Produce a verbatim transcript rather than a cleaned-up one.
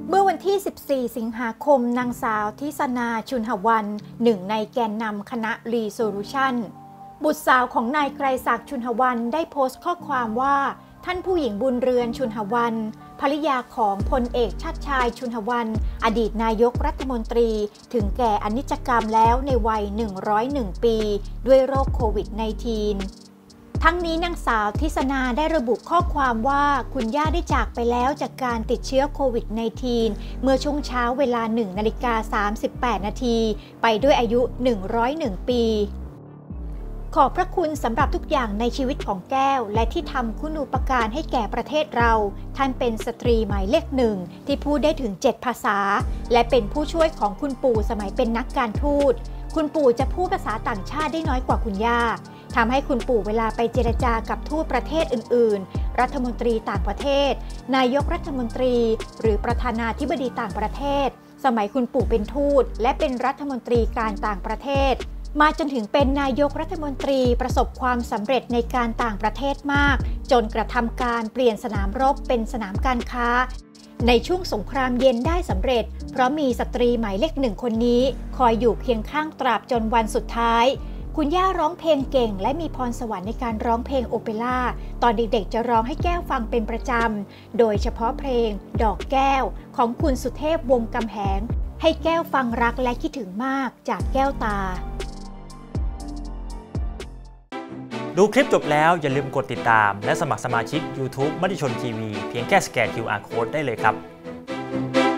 เมื่อวันที่ สิบสี่ สิงหาคม นางสาวทิศนาชุนหวรรณหนึ่งในแกนนำคณะรีโซลูชันบุตรสาวของนายไกรศักดิ์ชุนหวรรณได้โพสต์ข้อความว่าท่านผู้หญิงบุญเรือนชุนหวรรณภริยาของพลเอกชาติชายชุนหวรรณอดีตนายกรัฐมนตรีถึงแก่อนิจกรรมแล้วในวัย หนึ่งร้อยเอ็ด ปีด้วยโรคโควิด สิบเก้า ทั้งนี้นางสาวทิศนาได้ระบุข้อความว่าคุณย่าได้จากไปแล้วจากการติดเชื้อโควิด สิบเก้า เมื่อช่วงเช้าเวลา หนึ่งนาฬิกาสามสิบแปดนาทีไปด้วยอายุ หนึ่งร้อยเอ็ด ปีขอบพระคุณสำหรับทุกอย่างในชีวิตของแก้วและที่ทำคุณูปการให้แก่ประเทศเราท่านเป็นสตรีหมายเลขหนึ่งที่พูดได้ถึงเจ็ดภาษาและเป็นผู้ช่วยของคุณปู่สมัยเป็นนักการทูตคุณปู่จะพูดภาษาต่างชาติได้น้อยกว่าคุณย่าทำให้คุณปู่เวลาไปเจรจากับทูตประเทศอื่นๆรัฐมนตรีต่างประเทศนายกรัฐมนตรีหรือประธานาธิบดีต่างประเทศสมัยคุณปู่เป็นทูตและเป็นรัฐมนตรีการต่างประเทศมาจนถึงเป็นนายกรัฐมนตรีประสบความสำเร็จในการต่างประเทศมากจนกระทำการเปลี่ยนสนามรบเป็นสนามการค้าในช่วงสงครามเย็นได้สำเร็จเพราะมีสตรีหมายเลขหนึ่งคนนี้คอยอยู่เคียงข้างตราบจนวันสุดท้ายคุณย่าร้องเพลงเก่งและมีพรสวรรค์ในการร้องเพลงโอเปร่าตอนเด็กๆจะร้องให้แก้วฟังเป็นประจำโดยเฉพาะเพลงดอกแก้วของคุณสุเทพวงศ์กำแหงให้แก้วฟังรักและคิดถึงมากจากแก้วตาดูคลิปจบแล้วอย่าลืมกดติดตามและสมัครสมาชิก YouTube มติชนทีวีเพียงแค่สแกน คิว อาร์ Code ได้เลยครับ